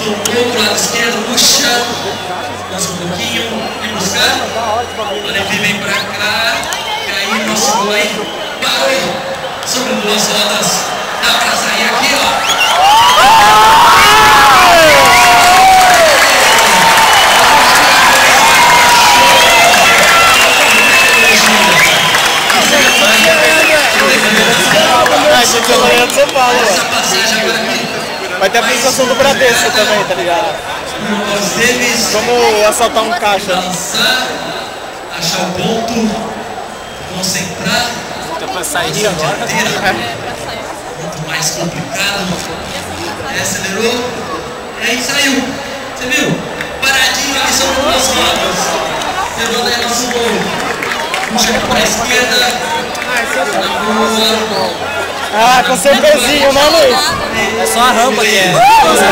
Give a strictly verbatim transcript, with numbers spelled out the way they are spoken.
Soltou um pouco, lado esquerdo, puxa. Dança um pouquinho, vem buscar. O Levi vem pra cá. E aí, nosso gol aí. Parou. Sobre duas rodas. Dá pra sair aqui, ó. Essa passagem agora aqui. Vai ter a apresentação do Bradesco também, tá ligado? Como assaltar um caixa. Dançar, achar o ponto, concentrar. Dá pra sair agora. Muito mais complicado. É, acelerou. E aí saiu. Você viu? Paradinho ali sobre duas rodas. Levou daí nosso gol. Puxa para a esquerda. Na boa. Ah, com cervezinho, né, Luiz? É só a rampa que é.